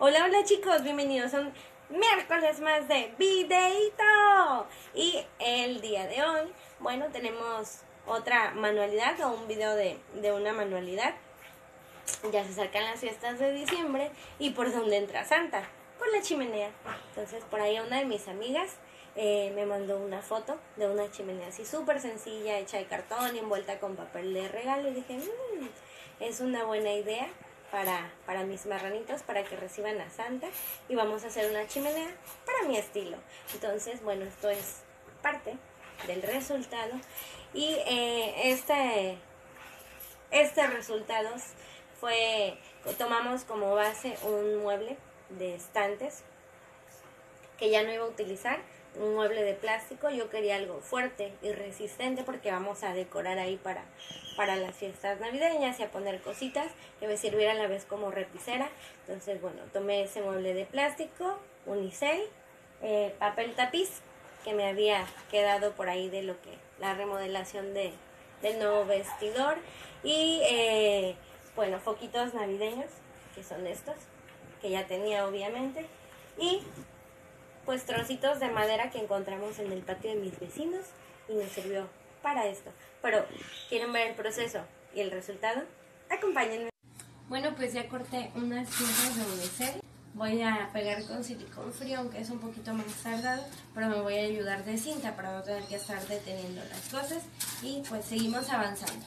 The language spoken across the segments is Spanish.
Hola, hola chicos, bienvenidos a un miércoles más de videito. Y el día de hoy, bueno, tenemos otra manualidad o un video de una manualidad. Ya se acercan las fiestas de diciembre. ¿Y por dónde entra Santa? Por la chimenea. Entonces por ahí una de mis amigas me mandó una foto de una chimenea así súper sencilla, hecha de cartón y envuelta con papel de regalo. Y dije, es una buena idea para mis marranitos, para que reciban a Santa, y vamos a hacer una chimenea para mi estilo. Entonces, bueno, esto es parte del resultado. Y este resultado tomamos como base un mueble de estantes que ya no iba a utilizar, un mueble de plástico. Yo quería algo fuerte y resistente porque vamos a decorar ahí para las fiestas navideñas y a poner cositas que me sirviera a la vez como repisera. Entonces, bueno, tomé ese mueble de plástico, unicel, papel tapiz que me había quedado por ahí de lo que la remodelación del nuevo vestidor, y bueno, foquitos navideños, que son estos, que ya tenía obviamente, y pues trocitos de madera que encontramos en el patio de mis vecinos y nos sirvió para esto. Pero, ¿quieren ver el proceso y el resultado? Acompáñenme. Bueno, pues ya corté unas piezas de unicel. Voy a pegar con silicón frío, aunque es un poquito más tardado, pero me voy a ayudar de cinta para no tener que estar deteniendo las cosas. Y pues seguimos avanzando.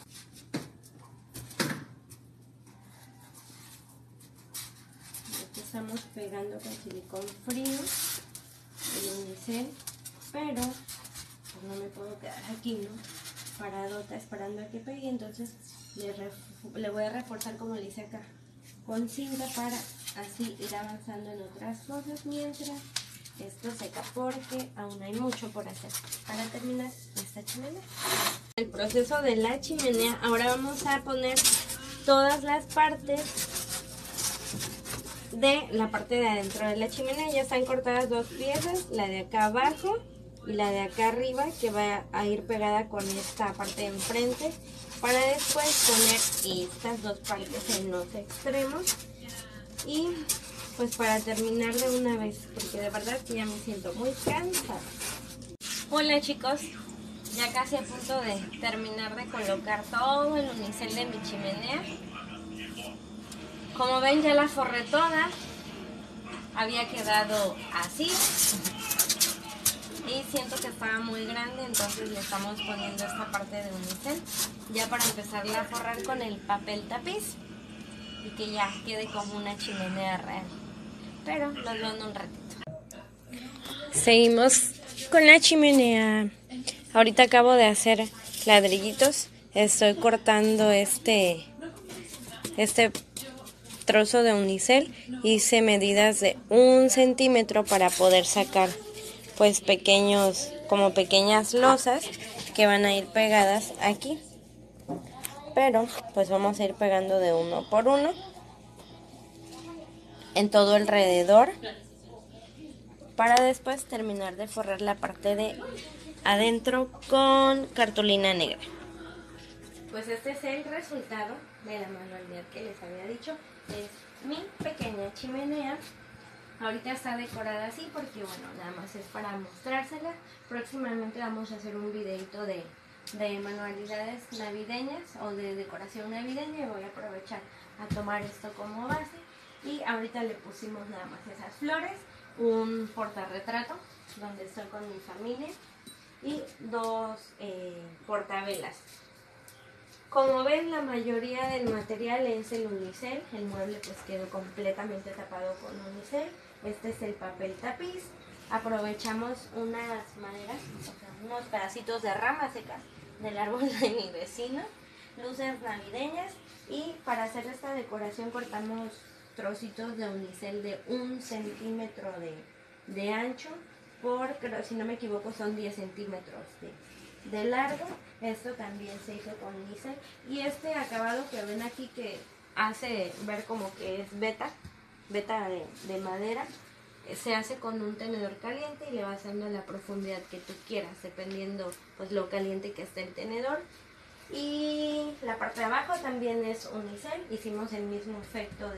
Aquí estamos pegando con silicón frío el unicel, pero pues no me puedo quedar aquí, ¿no? Paradota esperando a que pegue. Entonces le voy a reforzar como le hice acá, con cinta, para así ir avanzando en otras cosas mientras esto seca, porque aún hay mucho por hacer para terminar esta chimenea. El proceso de la chimenea, ahora vamos a poner todas las partes de la parte de adentro de la chimenea. Ya están cortadas dos piezas, la de acá abajo y la de acá arriba, que va a ir pegada con esta parte de enfrente, para después poner estas dos partes en los extremos, y pues para terminar de una vez, porque de verdad que ya me siento muy cansada. Hola chicos, ya casi a punto de terminar de colocar todo el unicel de mi chimenea. Como ven, ya la forré toda. Había quedado así y siento que estaba muy grande, entonces le estamos poniendo esta parte de unicel ya para empezarla a forrar con el papel tapiz y que ya quede como una chimenea real. Pero los veo en un ratito. Seguimos con la chimenea. Ahorita acabo de hacer ladrillitos. Estoy cortando este trozo de unicel. Hice medidas de 1 centímetro para poder sacar pues pequeñas losas que van a ir pegadas aquí. Pero pues vamos a ir pegando de uno por uno en todo alrededor, para después terminar de forrar la parte de adentro con cartulina negra. Pues este es el resultado de la manualidad que les había dicho. Es mi pequeña chimenea. Ahorita está decorada así porque, bueno, nada más es para mostrársela. Próximamente vamos a hacer un videito de manualidades navideñas o de decoración navideña, y voy a aprovechar a tomar esto como base. Y ahorita le pusimos nada más esas flores, un portarretrato donde estoy con mi familia y dos portavelas. Como ven, la mayoría del material es el unicel. El mueble pues quedó completamente tapado con unicel. Este es el papel tapiz. Aprovechamos unas maderas, o sea, unos pedacitos de ramas secas del árbol de mi vecino, luces navideñas, y para hacer esta decoración cortamos trocitos de unicel de 1 centímetro de ancho por, si no me equivoco, son 10 centímetros de largo. Esto también se hizo con unicel, y este acabado que ven aquí, que hace ver como que es beta de madera, se hace con un tenedor caliente y le vas dando la profundidad que tú quieras, dependiendo pues lo caliente que esté el tenedor. Y la parte de abajo también es unicel. Hicimos el mismo efecto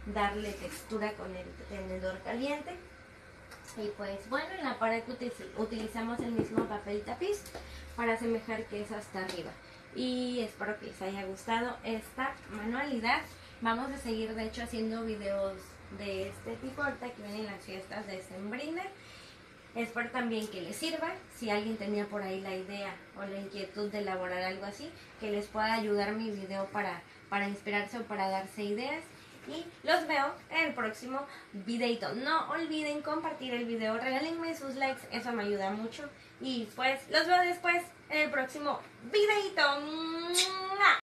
darle textura con el tenedor caliente. Y pues bueno, en la pared utilizamos el mismo papel tapiz para asemejar que es hasta arriba. Y espero que les haya gustado esta manualidad. Vamos a seguir de hecho haciendo videos de este tipo ahorita que vienen las fiestas de Sembrina. Espero también que les sirva. Si alguien tenía por ahí la idea o la inquietud de elaborar algo así, que les pueda ayudar mi video para inspirarse o para darse ideas. Y los veo en el próximo videito. No olviden compartir el video, regálenme sus likes, eso me ayuda mucho. Y pues los veo después en el próximo videito. ¡Mua!